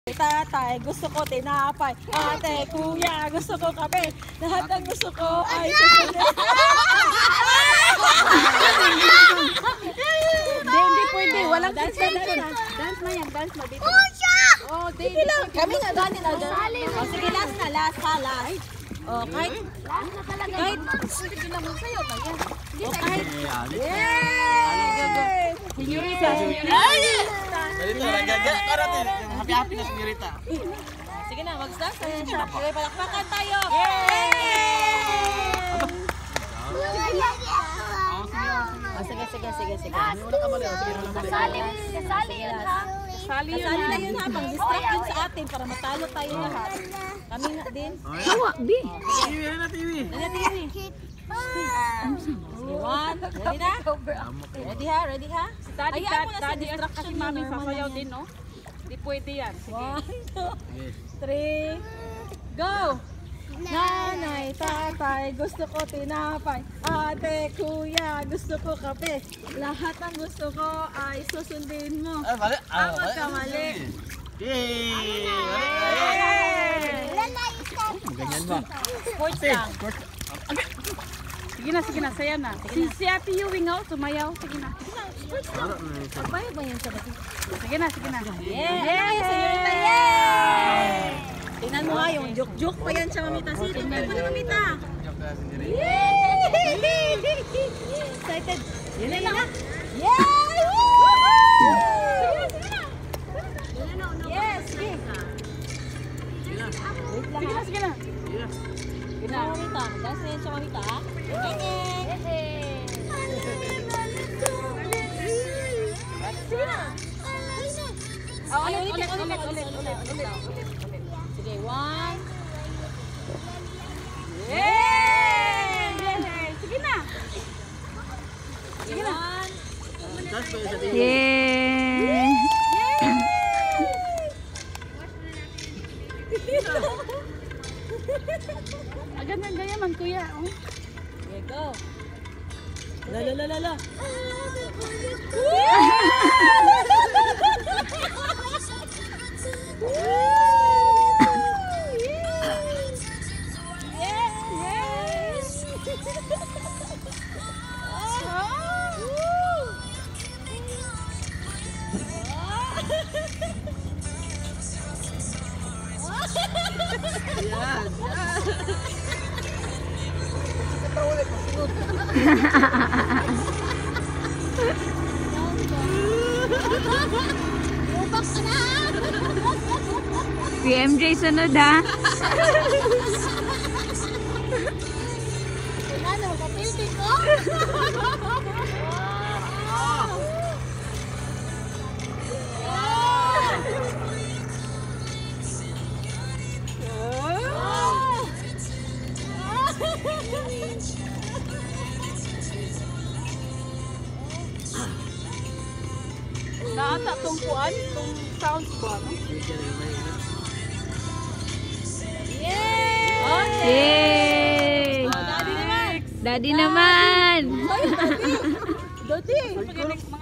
Tatay, gusto ko tinapay. Ate, kuya, gusto ko kape. Lahat ng gusto ko ay susunod. Hindi pwede. Walang dance na. Dance na yan. Dance na dito. Oh, sige lang. Kami nga gani na dyan. Oh, sige, last na. Last. Oh, kahit. Kahit. Sige lang mo sa'yo. Oh, kahit. Yay! Senyorita. Dito, nagaga. Parating. Happy-happy na senyorita. Sige na, mag-start. Sige, palakpakan tayo. Sige. Kasali yun ha. Kasali na yun ha. Pang-distract yun sa atin para matalo tayo lahat. Kami nga din. Tawa, B. TV na TV. One. Ready na? Ready ha? Si Daddy distract kasi mami sasayaw din, no? Hindi pwede yan. Sige. 1, 2, 3, go! Nanay, tatay, gusto ko tinapay. Ate, kuya, gusto ko kape. Lahat ng gusto ko ay susundin mo. Mali. Ang magkamali. Yay! Ganyan ba? Sports lang. Sige na, saya na. Si Ate Ewing, sumayaw. Sige na. Pagbayad ba yan sa bati? Sige na. Yay! Senyorita, yay! Tingnan mo nga yung joke-joke pa yan sa mamita. Tingnan mo na mamita. Yay! Excited. Yun na. Yay! Yes! Sige. Wait lang. Sige na. Sige na, mamita. Dance na yan sa mamita. Sige na. Ulit. Sige, 1. Yay! Sige na. Sige, 1. Yay! Agad man kuya. Okay, go. La. Si MJ sunod ha. Ano, kapilti ko? Naata tong kuan, tong sounds ba, no? Yay! Daddy naman! Daddy! Daddy!